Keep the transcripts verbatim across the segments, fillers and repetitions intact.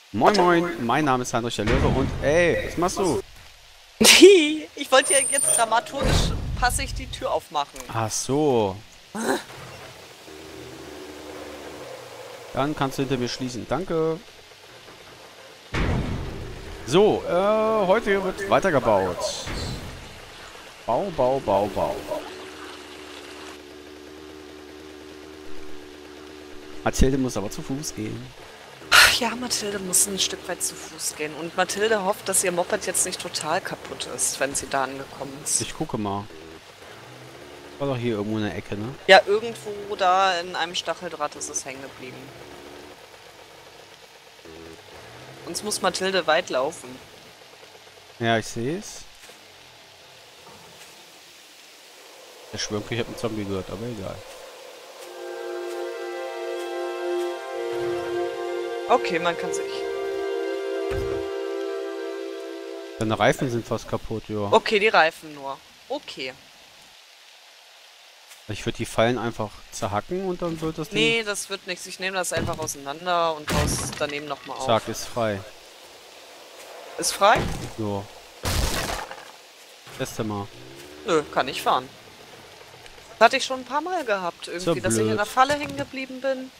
Moin Moin, mein Name ist Heinrich der Löwe und ey, was machst du? Ich wollte ja jetzt dramaturgisch passig die Tür aufmachen. Ach so. Dann kannst du hinter mir schließen. Danke. So, äh, heute wird weitergebaut. Bau, Bau, Bau, Bau. Mathilde muss aber zu Fuß gehen. Ach ja, Mathilde muss ein Stück weit zu Fuß gehen. Und Mathilde hofft, dass ihr Moped jetzt nicht total kaputt ist, wenn sie da angekommen ist. Ich gucke mal. War doch hier irgendwo in der Ecke, ne? Ja, irgendwo da in einem Stacheldraht ist es hängen geblieben. Sonst muss Mathilde weit laufen. Ja, ich sehe es. Der Schwörke, ich habe einen Zombie gehört, aber egal. Okay, man kann sich... Deine Reifen sind fast kaputt, ja. Okay, die Reifen nur. Okay. Ich würde die Fallen einfach zerhacken und dann wird das Ding... Nee, das wird nichts. Ich nehme das einfach auseinander und haus daneben nochmal auf. Zack, ist frei. Ist frei? So. Teste mal. Nö, kann ich fahren. Das hatte ich schon ein paar Mal gehabt, irgendwie, So dass ich in blöd. der Falle hängen geblieben bin.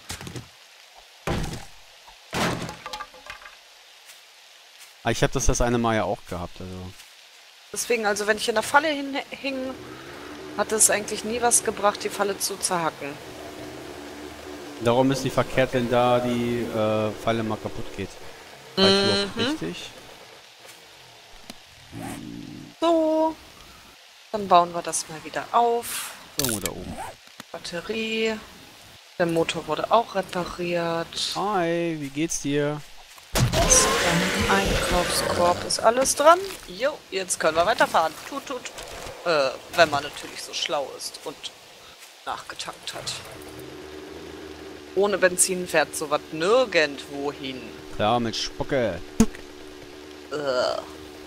Ah, ich habe das das eine Mal ja auch gehabt, also... Deswegen, also wenn ich in der Falle hing, hat es eigentlich nie was gebracht, die Falle zu zerhacken. Darum ist nicht verkehrt, wenn da die äh, Falle mal kaputt geht. War ich überhaupt richtig? So. Dann bauen wir das mal wieder auf. Irgendwo da oben. Batterie. Der Motor wurde auch repariert. Hi, wie geht's dir? Im Einkaufskorb ist alles dran. Jo, jetzt können wir weiterfahren. Tut, tut. Äh, wenn man natürlich so schlau ist und nachgetankt hat. Ohne Benzin fährt sowas nirgendwo hin. Klar, mit Spucke. Äh.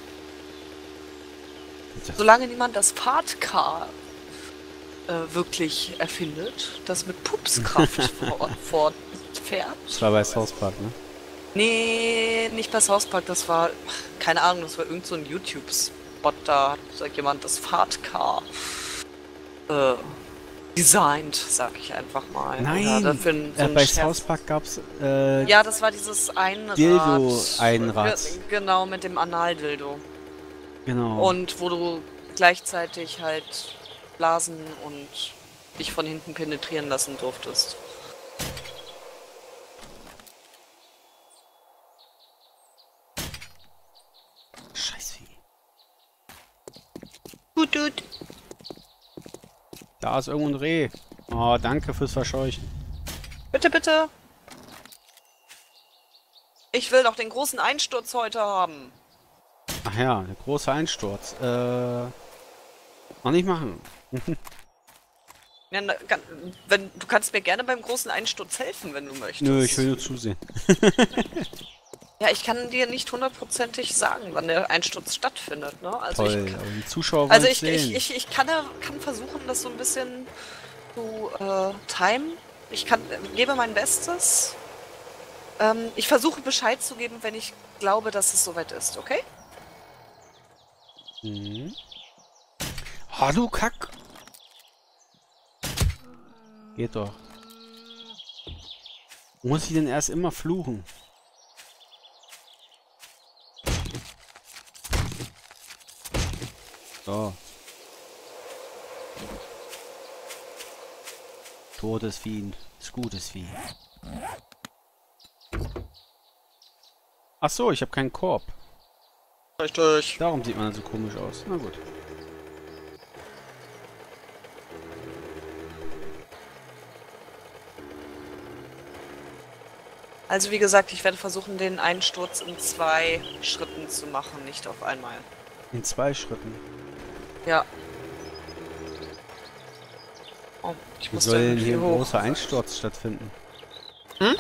Solange niemand das Fahrtcar äh, wirklich erfindet, das mit Pupskraft vor, fortfährt. Das war bei South Park, ne? Nee, nicht bei South Park, das war, keine Ahnung, das war irgend so ein YouTube-Spot, da hat jemand das Fahrtcar äh, designt, sag ich einfach mal. Nein, Oder dafür so äh, ein bei Scherz. South Park gab's äh, Ja, das war dieses Einrad. Dildo-Einrad. Ge- Genau, mit dem Analdildo. Genau. Und wo du gleichzeitig halt blasen und dich von hinten penetrieren lassen durftest. Scheiße. Gut, gut. Da ist irgendwo ein Reh. Oh, danke fürs Verscheuchen. Bitte, bitte. Ich will doch den großen Einsturz heute haben. Ach ja, der große Einsturz. Äh, noch nicht machen. Ja, na, kann, wenn, du kannst mir gerne beim großen Einsturz helfen, wenn du möchtest. Nö, ich will nur zusehen. Ja, ich kann dir nicht hundertprozentig sagen, wann der Einsturz stattfindet, ne? Also Toll, ich, aber die Zuschauer wollen also es ich, sehen. ich, ich, ich kann, ja- kann versuchen, das so ein bisschen zu äh, timen. Ich kann, gebe mein Bestes. Ähm, ich versuche Bescheid zu geben, wenn ich glaube, dass es soweit ist, okay? Mhm. Oh, du Kack! Geht doch. Muss ich denn erst immer fluchen? So. Totes Vieh ist gutes Vieh. Ach so, ich habe keinen Korb. Richtig. Darum sieht man so komisch aus. Na gut. Also wie gesagt, ich werde versuchen, den Einsturz in zwei Schritten zu machen, nicht auf einmal. In zwei Schritten. Ja. Oh, ich Wie muss soll da denn irgendwie hier ein hoch. großer Einsturz stattfinden? Hm?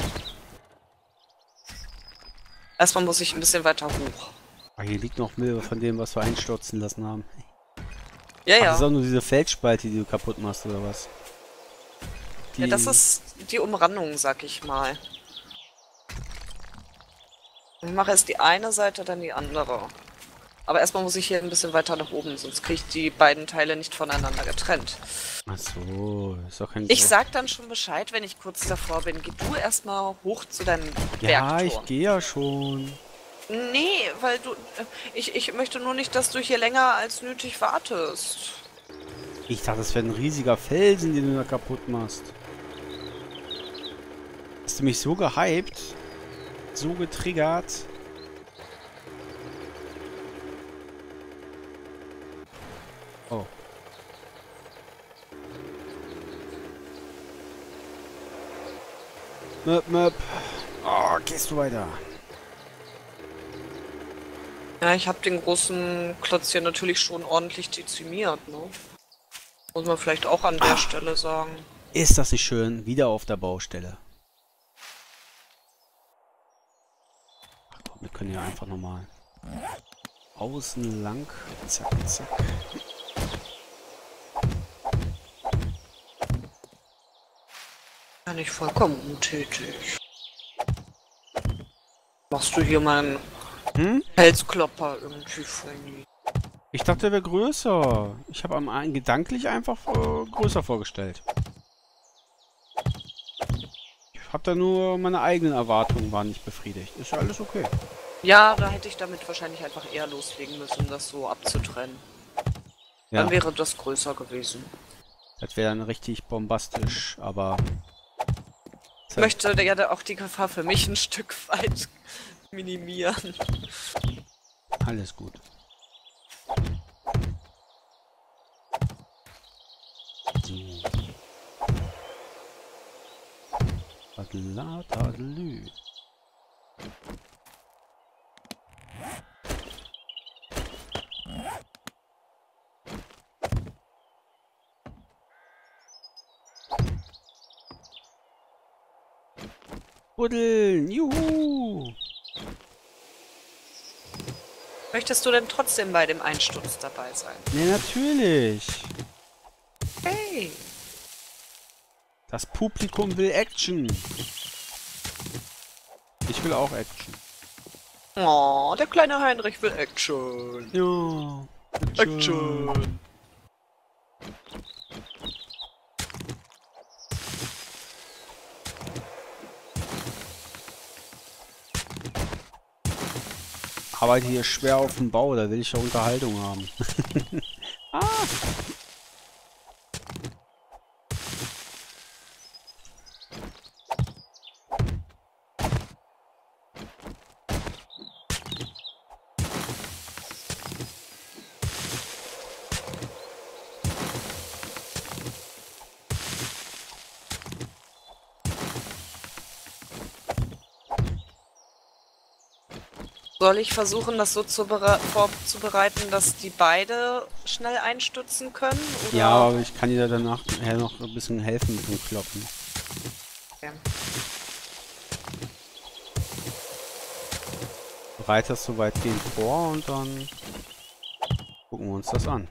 Erstmal muss ich ein bisschen weiter hoch. Ah, hier liegt noch Müll von dem, was wir einstürzen lassen haben. Ja, Ach, ja. das ist auch nur diese Felsspalte, die du kaputt machst, oder was? Die... Ja, das ist die Umrandung, sag ich mal. Ich mache erst die eine Seite, dann die andere. Aber erstmal muss ich hier ein bisschen weiter nach oben, sonst kriege ich die beiden Teile nicht voneinander getrennt. Ach so, ist doch kein Ich Gro- sag dann schon Bescheid, wenn ich kurz davor bin. Geh du erstmal hoch zu deinem Ja, ich Bergturm. gehe ja schon. Nee, weil du... Ich, ich möchte nur nicht, dass du hier länger als nötig wartest. Ich dachte, das wäre ein riesiger Felsen, den du da kaputt machst. Hast du mich so gehypt? So getriggert? Oh. Möp, möp. Oh, gehst du weiter? Ja, ich habe den großen Klotz hier natürlich schon ordentlich dezimiert, ne? Muss man vielleicht auch an der Stelle sagen. Ist das nicht schön? Wieder auf der Baustelle. Ach komm, wir können ja einfach nochmal außen lang. Zack, zack. Ja, nicht vollkommen untätig. Machst du hier meinen Hm? Felsklopper irgendwie voll nie? Ich dachte, der wäre größer. Ich habe am einen gedanklich einfach äh, größer vorgestellt. Ich habe da nur meine eigenen Erwartungen waren nicht befriedigt. Ist ja alles okay. Ja, da hätte ich damit wahrscheinlich einfach eher loslegen müssen, das so abzutrennen. Ja, Dann wäre das größer gewesen. das wäre dann richtig bombastisch, aber... Ich möchte ja da auch die Gefahr für mich ein Stück weit minimieren. Alles gut. So. Tadla, tadlü. Buddeln, juhu! Möchtest du denn trotzdem bei dem Einsturz dabei sein? Ne, natürlich. Hey! Das Publikum will Action. Ich will auch Action. Oh, der kleine Heinrich will Action. Ja. Action. Arbeite hier schwer auf dem Bau, da will ich ja Unterhaltung haben. Ah. Soll ich versuchen, das so zu bere- vorzubereiten, dass die beide schnell einstürzen können? Oder? Ja, aber ich kann dir danach nachher noch ein bisschen helfen mit dem Kloppen. Okay. Bereite das so weitgehend vor und dann gucken wir uns das an.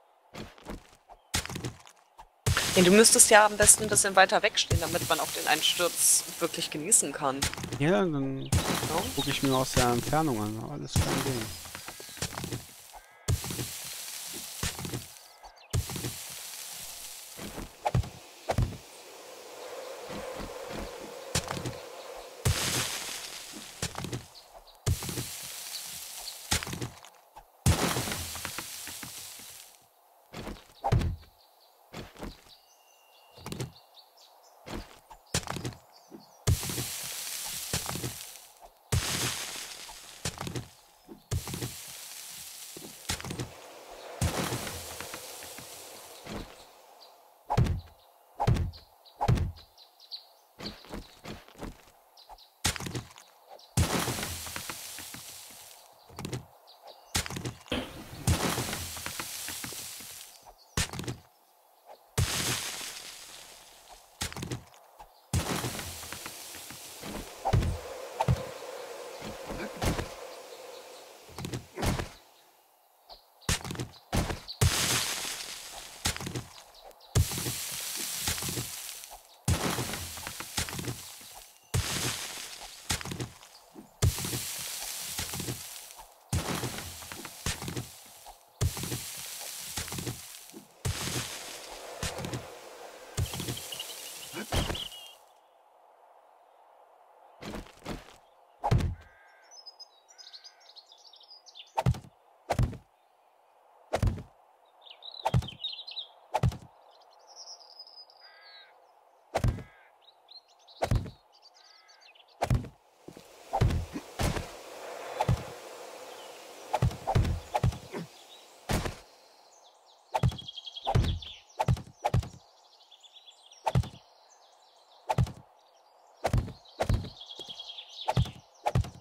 Nee, du müsstest ja am besten ein bisschen weiter wegstehen, damit man auch den Einsturz wirklich genießen kann. Ja, dann Ja? gucke ich mir aus der Entfernung an. Alles kein Ding.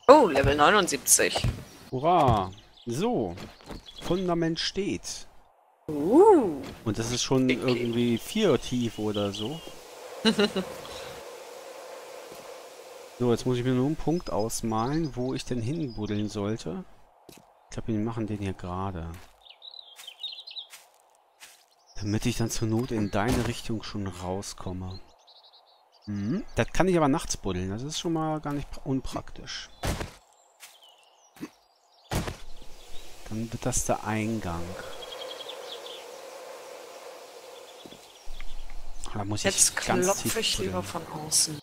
Oh, Level neunundsiebzig. Hurra! So, Fundament steht. Uh. Und das ist schon Okay. irgendwie vier tief oder so. So, jetzt muss ich mir nur einen Punkt ausmalen, wo ich denn hinbuddeln sollte. Ich glaube, wir machen den hier gerade. Damit ich dann zur Not in deine Richtung schon rauskomme. Mhm. Das kann ich aber nachts buddeln. Das ist schon mal gar nicht unpraktisch. Dann wird das der Eingang. Da muss ich Jetzt ganz klopfe tief ich lieber buddeln. von außen.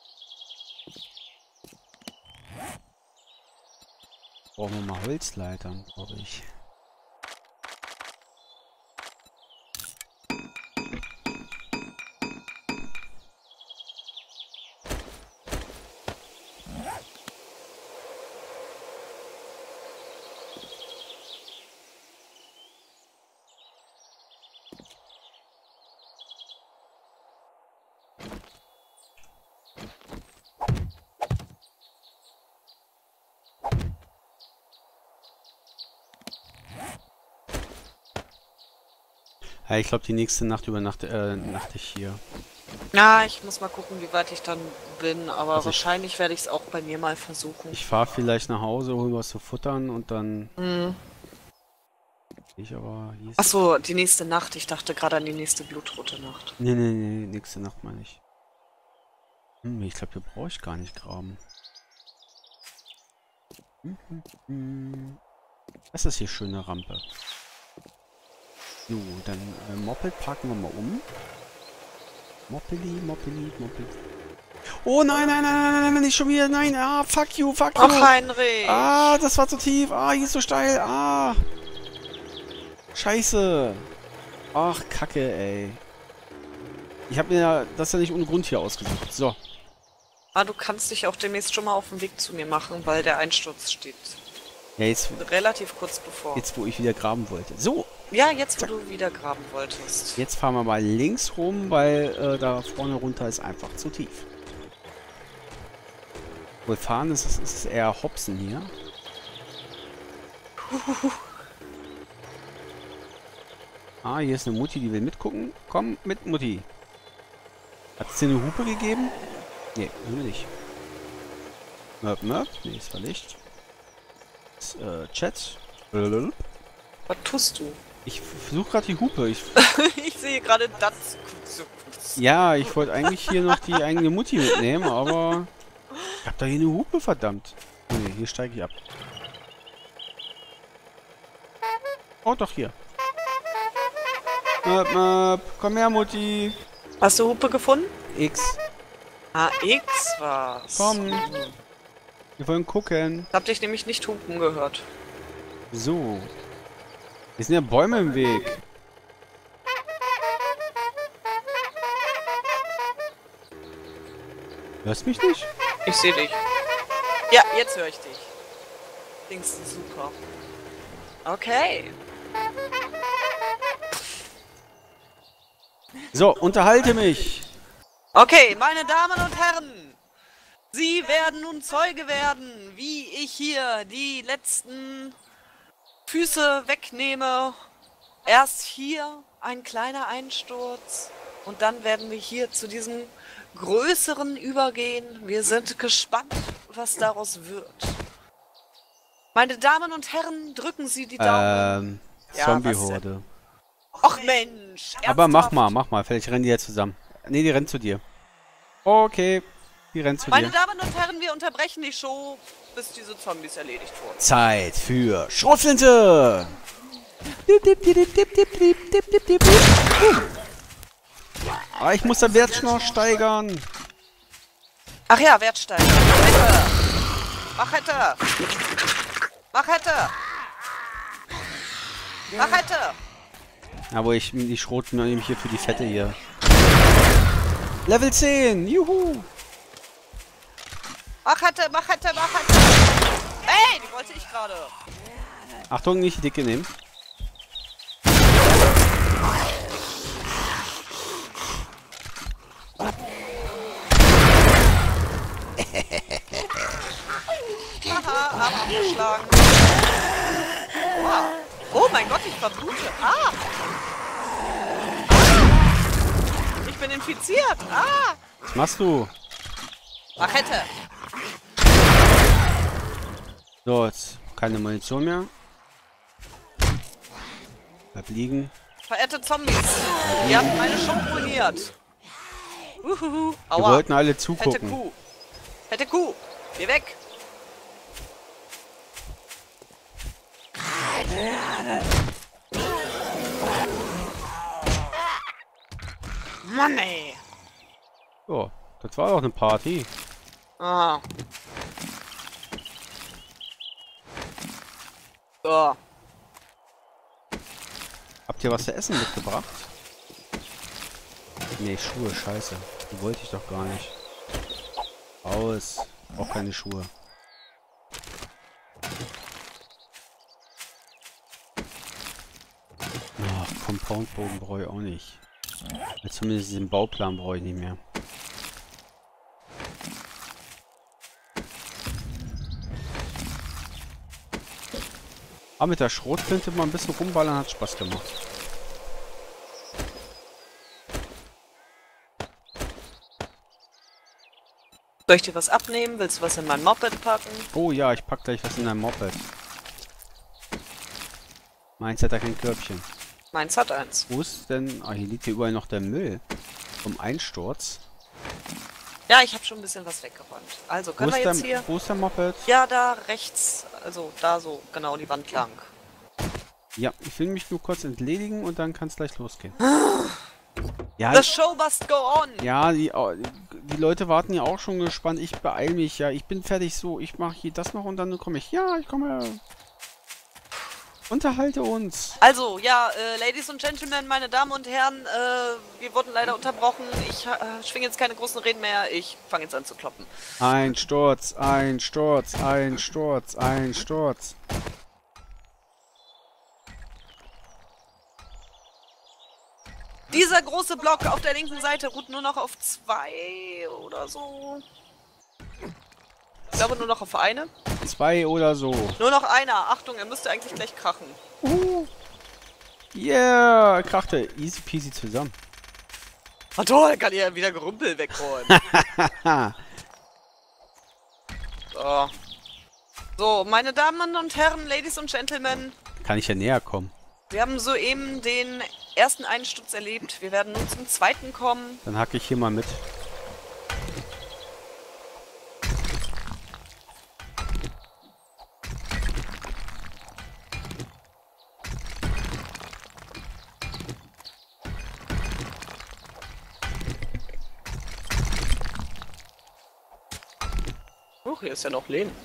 Brauchen wir mal Holzleitern, glaube ich. Ja, ich glaube, die nächste Nacht übernachte äh, nachte ich hier. Ja, ich muss mal gucken, wie weit ich dann bin, aber Also ich- wahrscheinlich werde ich es auch bei mir mal versuchen. Ich fahre vielleicht nach Hause, hol was zu futtern und dann... Hm. Ich aber... Hier ist... Achso, die nächste Nacht. Ich dachte gerade an die nächste blutrote Nacht. Nee, nee, nee, nächste Nacht meine ich. Hm, ich glaube, hier brauche ich gar nicht graben. Hm, hm, hm. Das ist hier schöne Rampe. So, dann äh, Moped parken wir mal um. Moppeli, Moppeli, Moppeli. Oh nein, nein, nein, nein, nein, nein, nicht schon wieder, nein, ah, fuck you, fuck you. Ach, Heinrich! Ah, das war zu tief, ah, hier ist so steil, ah. Scheiße. Ach, Kacke, ey. Ich habe mir das ja nicht ohne Grund hier ausgesucht. So. Ah, du kannst dich auch demnächst schon mal auf den Weg zu mir machen, weil der Einsturz steht Ja, jetzt, relativ kurz bevor. jetzt wo ich wieder graben wollte. So, Ja, jetzt, wo du wieder graben wolltest. jetzt fahren wir mal links rum, weil äh, da vorne runter ist einfach zu tief. Wohl fahren ist es ist eher Hopsen hier. Ah, hier ist eine Mutti, die will mitgucken. Komm mit, Mutti. Hat es dir eine Hupe gegeben? Nee, nur nicht. Möp, möp. Nee, ist verlegt. Das, äh, Chat. Blablabla. Was tust du? Ich versuche gerade die Hupe. Ich, Ich sehe gerade das. ja, ich wollte eigentlich hier noch die eigene Mutti mitnehmen, aber... Ich hab da hier eine Hupe, verdammt. Oh nee, hier steige ich ab. Oh, doch hier. Möp, möp. Komm her, Mutti. Hast du Hupe gefunden? X. Ah, X war's. Komm. Wir wollen gucken. Ich hab dich nämlich nicht hupen gehört. So. Hier sind ja Bäume im Weg. Hörst mich nicht? Ich sehe dich. Ja, jetzt höre ich dich. Dings super. Okay. So, unterhalte mich. Okay, meine Damen und Herren. Sie werden nun Zeuge werden, wie ich hier die letzten Füße wegnehme. Erst hier ein kleiner Einsturz. Und dann werden wir hier zu diesem größeren übergehen. Wir sind gespannt, was daraus wird. Meine Damen und Herren, drücken Sie die Daumen. Ähm, Ja, Zombie-Horde. Och Mensch, Aber mach ernsthaft? mal, mach mal. Vielleicht rennen die ja zusammen. Nee, die rennen zu dir. Okay, die rennen zu Meine dir. Damen und Herren, wir unterbrechen die Show, bis diese Zombies erledigt wurden. Zeit für Schrotflinte! Dip, dip, dip, dip, dip, dip, dip, dip, dip, dip. Uh. Ah, ich muss den Wert noch steigern. Ach ja, Wertsteiger. Machete! Machete! Machete! Aber ich die Schroten nehme ich hier für die Fette hier. Level zehn! Juhu! Machete, Machete, Machete! Ey, die wollte ich gerade. Achtung, nicht die Dicke nehmen. Haha. Arm abgeschlagen. Wow. Oh mein Gott, ich verblute. Ah! ah! Ich bin infiziert. Ah! Was machst du? Machete. So, jetzt keine Munition mehr. Bleib liegen. Verehrte Zombies, ihr habt meine Show ruiniert. Uhuhu. Wir Aua. wollten alle Fette zugucken. Kuh. Fette Kuh. Geh weg. Mann, ey. So, das war doch eine Party. Ah. So. Habt ihr was zu essen mitgebracht? Nee, Schuhe, scheiße. Die wollte ich doch gar nicht. Aus. Auch keine Schuhe. Ach, Compoundbogen brauche ich auch nicht. Ja, zumindest den Bauplan brauche ich nicht mehr. Aber mit der Schrotflinte mal ein bisschen rumballern, hat Spaß gemacht. Soll ich dir was abnehmen? Willst du was in mein Moped packen? Oh ja, ich pack gleich was in dein Moped. Meins hat da kein Körbchen. Meins hat eins. Wo ist denn... Ah, hier liegt hier überall noch der Müll. Vom Einsturz. Ja, ich habe schon ein bisschen was weggeräumt. Also, Wo können wir ist, jetzt der, hier... wo ist der Moped? Ja, da rechts. Also, da so. Genau, die Wand lang. Ja, ich will mich nur kurz entledigen und dann kann es gleich losgehen. Ja, The show must go on! ja die, die Leute warten ja auch schon gespannt. Ich beeil mich ja. Ich bin fertig so. Ich mache hier das noch und dann komme ich. Ja, ich komme. Unterhalte uns. Also, ja, äh, Ladies und Gentlemen, meine Damen und Herren, äh, wir wurden leider unterbrochen. Ich äh, schwinge jetzt keine großen Reden mehr. Ich fange jetzt an zu kloppen. Ein Sturz, ein Sturz, ein Sturz, ein Sturz. Dieser große Block auf der linken Seite ruht nur noch auf zwei oder so. Ich glaube nur noch auf eine. Zwei oder so. Nur noch einer. Achtung, er müsste eigentlich gleich krachen. Uh. Yeah, krachte easy peasy zusammen. Ah toll, kann ja wieder Gerümpel wegräumen. so. So, meine Damen und Herren, Ladies und Gentlemen. Kann ich ja näher kommen. Wir haben soeben den ersten Einsturz erlebt. Wir werden nun zum zweiten kommen. Dann hacke ich hier mal mit. Oh, hier ist ja noch Lehn.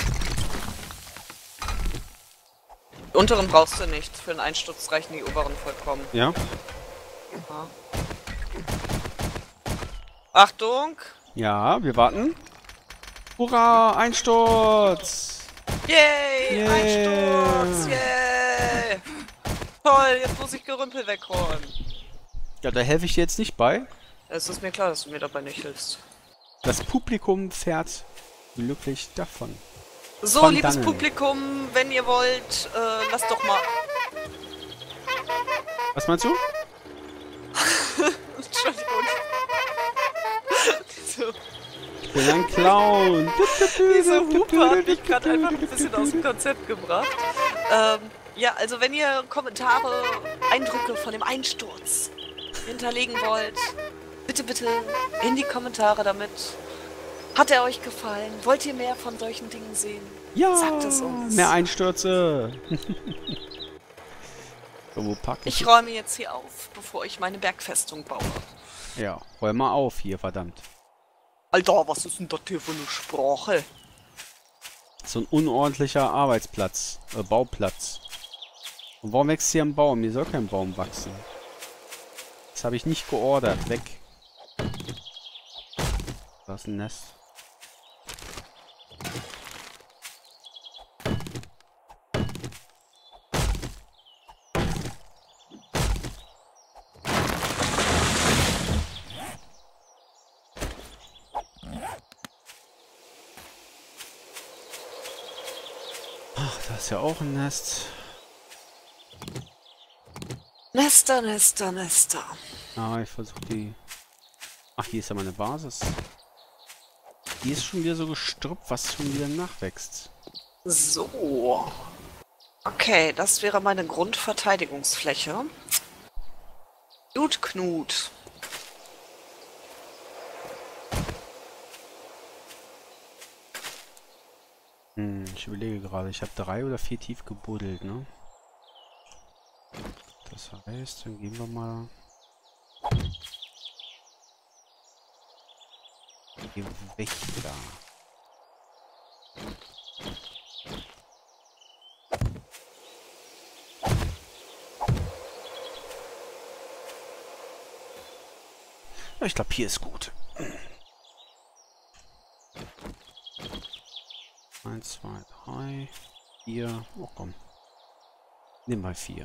Die unteren brauchst du nicht. Für den Einsturz reichen die oberen vollkommen. Ja? Ja. Achtung! Ja, wir warten. Hurra, Einsturz! Yay! Yay. Einsturz! Yay! Toll, jetzt muss ich Gerümpel wegräumen. Ja, da helfe ich dir jetzt nicht bei. Es ist mir klar, dass du mir dabei nicht hilfst. Das Publikum fährt glücklich davon. So, Von liebes dannen. Publikum, wenn ihr wollt, äh, lasst doch mal... Was meinst du? Entschuldigung. so. Ich bin ein Clown. Diese Hupe hat mich gerade einfach ein bisschen aus dem Konzept gebracht. Ähm, ja, also wenn ihr Kommentare, Eindrücke von dem Einsturz hinterlegen wollt, bitte, bitte in die Kommentare damit. Hat er euch gefallen? Wollt ihr mehr von solchen Dingen sehen? Ja, Sagt es uns. mehr Einstürze. So, wo pack ich? Ich räume jetzt hier auf, bevor ich meine Bergfestung baue. Ja, räum mal auf hier, verdammt. Alter, was ist denn das hier für eine Sprache? So ein unordentlicher Arbeitsplatz, äh, Bauplatz. Und warum wächst hier ein Baum? Hier soll kein Baum wachsen. Das habe ich nicht geordert. Weg. Das ist ein Nest. da ist ja auch ein Nest. Nester, Nester, Nester. Ah, ich versuche die... Ach, hier ist ja meine Basis. Die ist schon wieder so gestrüppt, was schon wieder nachwächst. So. Okay, das wäre meine Grundverteidigungsfläche. Gut, Knut. Hm, ich überlege gerade, ich habe drei oder vier tief gebuddelt, ne? Das heißt, dann gehen wir mal... Die Wächter. Ja, ich glaube, hier ist gut. Eins, zwei, drei, vier. Oh komm. Nimm mal vier.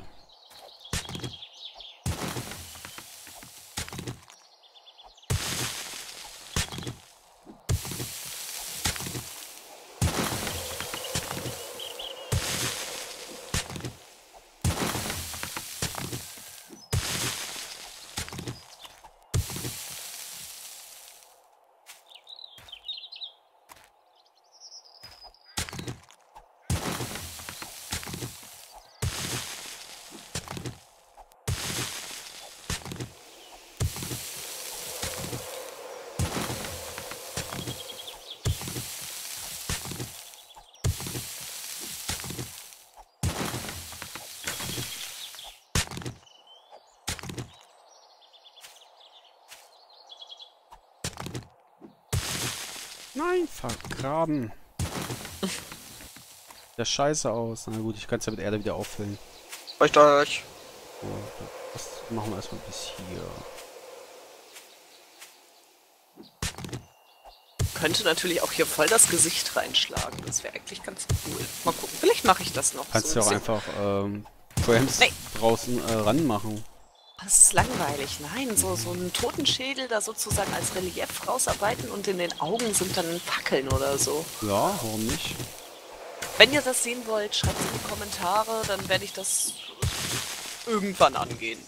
Nein, vergraben. Der scheiße aus. Na gut, ich kann es ja mit Erde wieder auffüllen. Euch euch. So, das machen wir erstmal bis hier. Könnte natürlich auch hier voll das Gesicht reinschlagen. Das wäre eigentlich ganz cool. Mal gucken. Vielleicht mache ich das noch. Kannst so du auch ein einfach ähm, Frames Nee. draußen äh, ranmachen. Das ist langweilig. Nein, so, so einen Totenschädel da sozusagen als Relief rausarbeiten und in den Augen sind dann Fackeln oder so. Ja, warum nicht? Wenn ihr das sehen wollt, schreibt es in die Kommentare, dann werde ich das irgendwann angehen.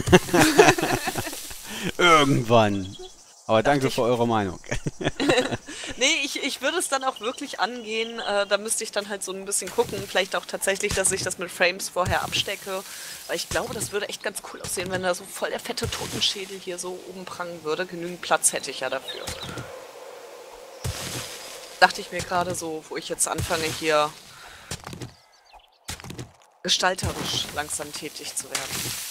Irgendwann. Aber danke ich- für eure Meinung. Nee, ich, ich würde es dann auch wirklich angehen. Äh, da müsste ich dann halt so ein bisschen gucken. Vielleicht auch tatsächlich, dass ich das mit Frames vorher abstecke. Weil ich glaube, das würde echt ganz cool aussehen, wenn da so voll der fette Totenschädel hier so oben prangen würde. Genügend Platz hätte ich ja dafür. Dachte ich mir gerade so, wo ich jetzt anfange, hier gestalterisch langsam tätig zu werden.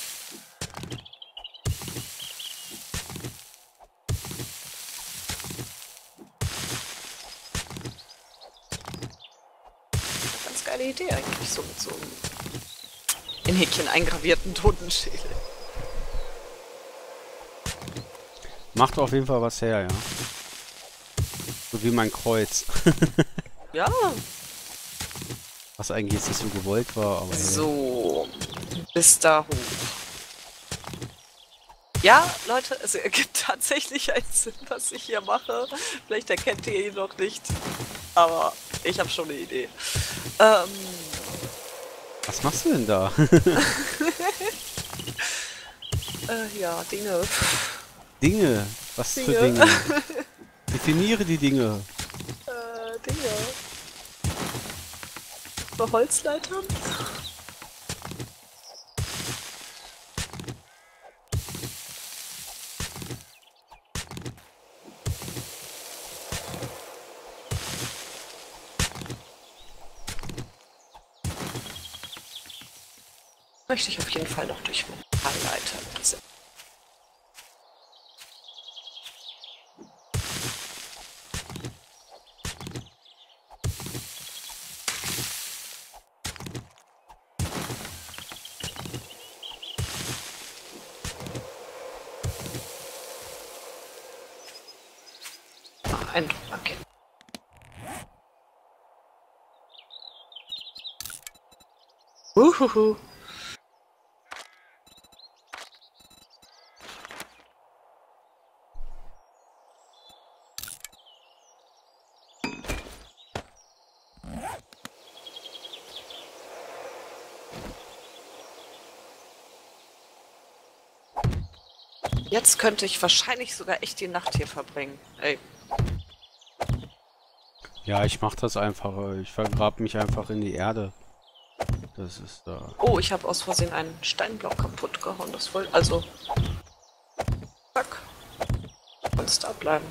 Ganz geile Idee eigentlich, so mit so einem in Häkchen eingravierten Totenschädel. Macht auf jeden Fall was her, ja. So wie mein Kreuz. Ja, Was eigentlich jetzt nicht so gewollt war, aber... so. Bis da hoch. Ja, Leute, es ergibt tatsächlich einen Sinn, was ich hier mache. Vielleicht erkennt ihr ihn noch nicht, aber ich habe schon eine Idee. Ähm, Was machst du denn da? äh, ja, Dinge. Dinge. Was für Dinge. Dinge? Definiere die Dinge. Äh, Dinge. Bei Holzleitern? Möchte ich auf jeden Fall noch durch Metallleitern setzen. Eindruck markieren. Uhuhu. Jetzt könnte ich wahrscheinlich sogar echt die Nacht hier verbringen. Ey. Ja, ich mach das einfach. Ich vergrab mich einfach in die Erde. Das ist da. Äh Oh, ich habe aus Versehen einen Steinblock kaputt gehauen. Das wollte also. Zack. Kannst da bleiben.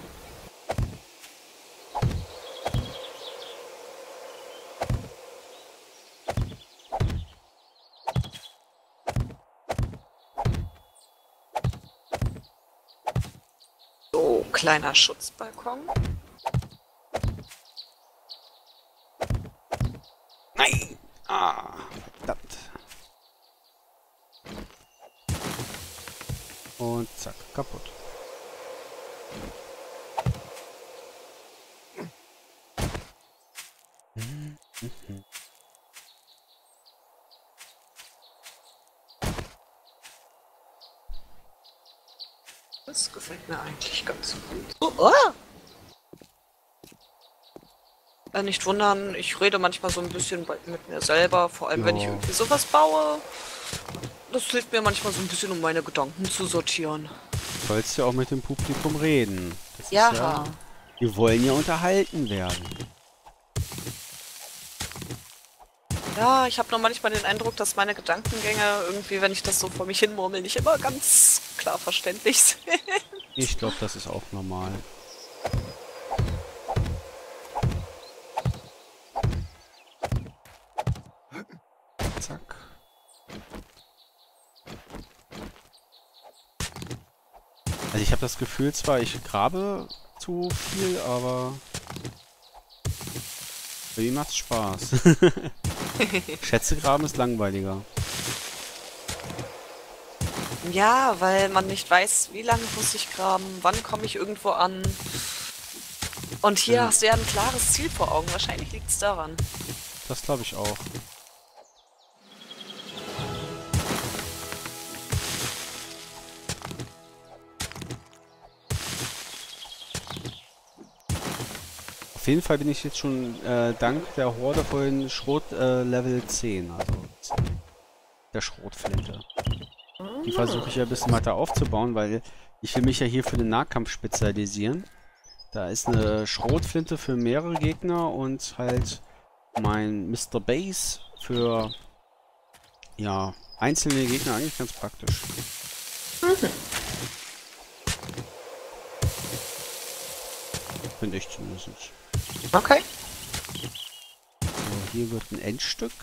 So, kleiner Schutzbalkon. Nein! Ah, verdammt. Und zack, kaputt. Mhm. Mhm. Das gefällt mir eigentlich ganz gut. Oh, oh. Äh, nicht wundern, ich rede manchmal so ein bisschen bei, mit mir selber, vor allem wenn ich Ja. irgendwie sowas baue. Das hilft mir manchmal so ein bisschen, um meine Gedanken zu sortieren. Du sollst ja auch mit dem Publikum reden. Das Ja. ist ja. Wir wollen ja unterhalten werden. Ja, ich habe nur manchmal den Eindruck, dass meine Gedankengänge irgendwie, wenn ich das so vor mich hin murmel, nicht immer ganz klar verständlich sind. Ich glaube, das ist auch normal. Zack. Also ich habe das Gefühl zwar, ich grabe zu viel, aber irgendwie macht's Spaß. Schätze graben ist langweiliger. Ja, weil man nicht weiß, wie lange muss ich graben, wann komme ich irgendwo an. Und hier Ja. hast du ja ein klares Ziel vor Augen. Wahrscheinlich liegt es daran. Das glaube ich auch. Auf jeden Fall bin ich jetzt schon äh, dank der Horde vorhin Schrot äh, Level zehn, also der Schrotflinte. Die versuche ich ja ein bisschen weiter aufzubauen, weil ich will mich ja hier für den Nahkampf spezialisieren. Da ist eine Schrotflinte für mehrere Gegner und halt mein Mister Base für ja einzelne Gegner eigentlich ganz praktisch. Finde ich zumindest. Okay. So, hier wird ein Endstück.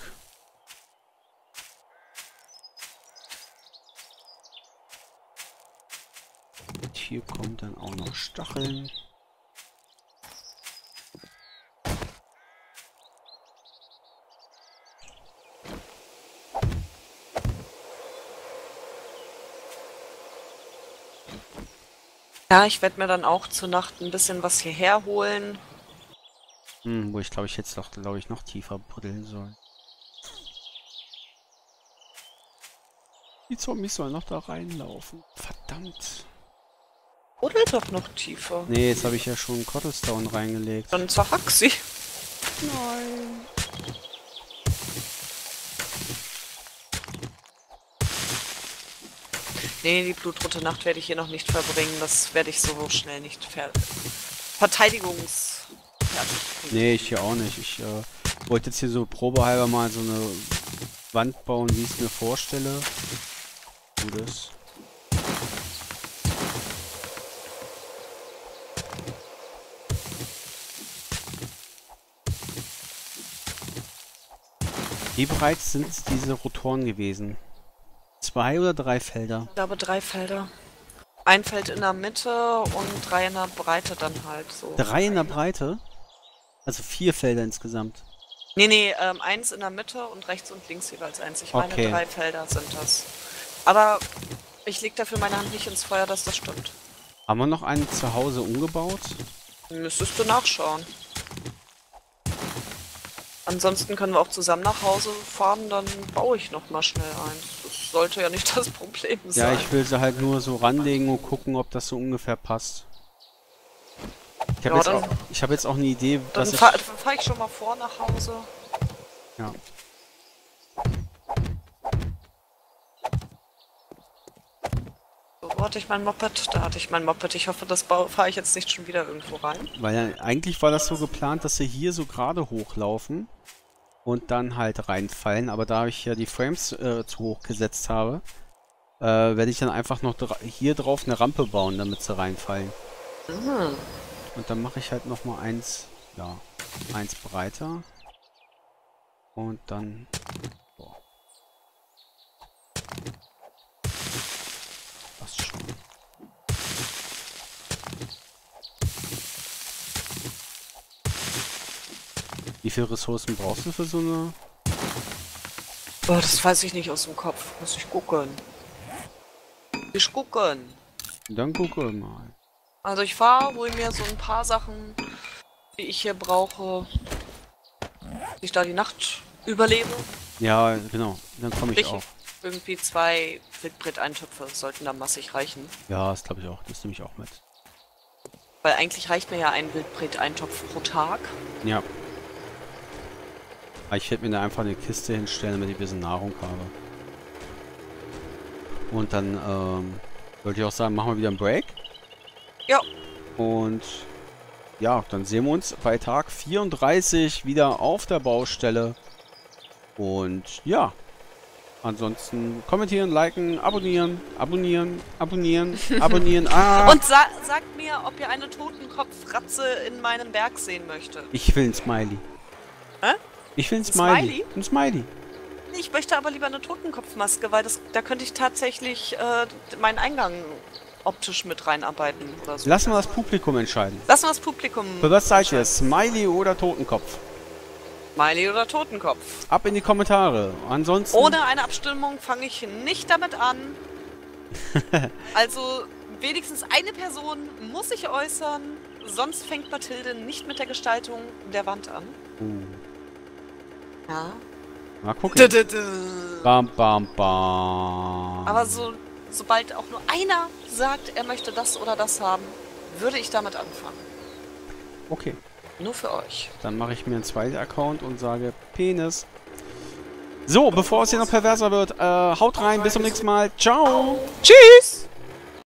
Und hier kommt dann auch noch Stacheln. Ja, ich werde mir dann auch zur Nacht ein bisschen was hierher holen. Hm, wo ich glaube ich jetzt doch, glaube ich, noch tiefer buddeln soll. Die Zombies sollen noch da reinlaufen. Verdammt. Buddel doch noch tiefer. Nee, jetzt habe ich ja schon Cottlestone reingelegt. Dann zerhack sie. Nein. Nee, die blutrote Nacht werde ich hier noch nicht verbringen. Das werde ich so schnell nicht ver Verteidigungs... Nee, ich hier auch nicht. Ich äh, wollte jetzt hier so probehalber mal so eine Wand bauen, wie ich es mir vorstelle. Gutes. Wie breit sind diese Rotoren gewesen? Zwei oder drei Felder? Ich glaube drei Felder. Ein Feld in der Mitte und drei in der Breite dann halt so. Drei in der Breite? Also vier Felder insgesamt. Nee, nee, ähm, eins in der Mitte und rechts und links jeweils eins. Ich meine, Okay. drei Felder sind das. Aber ich leg dafür meine Hand nicht ins Feuer, dass das stimmt. Haben wir noch einen zu Hause umgebaut? Müsstest du nachschauen. Ansonsten können wir auch zusammen nach Hause fahren, dann baue ich noch mal schnell eins. Das sollte ja nicht das Problem Ja, sein. ich will sie halt nur so ranlegen und gucken, ob das so ungefähr passt. Ich habe Ja, jetzt, dann- auch- ich hab jetzt auch eine Idee, Dann was ich... fahre fahr ich schon mal vor nach Hause. Ja. So, Wo hatte ich mein Moped? Da hatte ich mein Moped. Ich hoffe, das fahre ich jetzt nicht schon wieder irgendwo rein. Weil ja, eigentlich war das so geplant, dass sie hier so gerade hochlaufen und dann halt reinfallen. Aber da ich ja die Frames äh, zu hoch gesetzt habe, äh, werde ich dann einfach noch dra hier drauf eine Rampe bauen, damit sie reinfallen. Mhm. Und dann mache ich halt nochmal eins, ja, eins breiter. Und dann... Boah. Passt schon. Wie viele Ressourcen brauchst du für so eine... Oh, das weiß ich nicht aus dem Kopf. Muss ich gucken. Ich gucken. Dann gucke mal. Also ich fahre, hole mir so ein paar Sachen, die ich hier brauche, dass ich da die Nacht überlebe. Ja, genau. Dann komme ich Ich auch. Irgendwie zwei Wildbret-Eintöpfe sollten da massig reichen. Ja, das glaube ich auch. Das nehme ich auch mit. Weil eigentlich reicht mir ja ein Wildbret-Eintopf pro Tag. Ja. Aber ich werde mir da einfach eine Kiste hinstellen, damit ich ein bisschen Nahrung habe. Und dann, ähm, wollte ich auch sagen, machen wir wieder einen Break. Ja. Und ja, dann sehen wir uns bei Tag vierunddreißig wieder auf der Baustelle. Und ja, ansonsten kommentieren, liken, abonnieren, abonnieren, abonnieren, abonnieren. Ah! Und sa sagt mir, ob ihr eine Totenkopfratze in meinem Berg sehen möchtet. Ich will ein Smiley. Hä? Ich will ein Ein Smiley. Smiley? Ein Smiley. Ich möchte aber lieber eine Totenkopfmaske, weil das, da könnte ich tatsächlich äh, meinen Eingang optisch mit reinarbeiten oder so. Lassen wir das Publikum entscheiden. Lassen wir das Publikum. Für was seid ihr? Smiley oder Totenkopf? Smiley oder Totenkopf? Ab in die Kommentare. Ansonsten... Ohne eine Abstimmung fange ich nicht damit an. Also wenigstens eine Person muss sich äußern, sonst fängt Mathilde nicht mit der Gestaltung der Wand an. Uh. Ja. Mal gucken. Dö, dö, dö. Bam, bam, bam. Aber so, sobald auch nur einer sagt, er möchte das oder das haben, würde ich damit anfangen. Okay. Nur für euch. Dann mache ich mir einen zweiten Account und sage Penis. So, bevor es hier noch perverser wird, äh, haut rein, bis zum nächsten Mal. Ciao. Tschüss!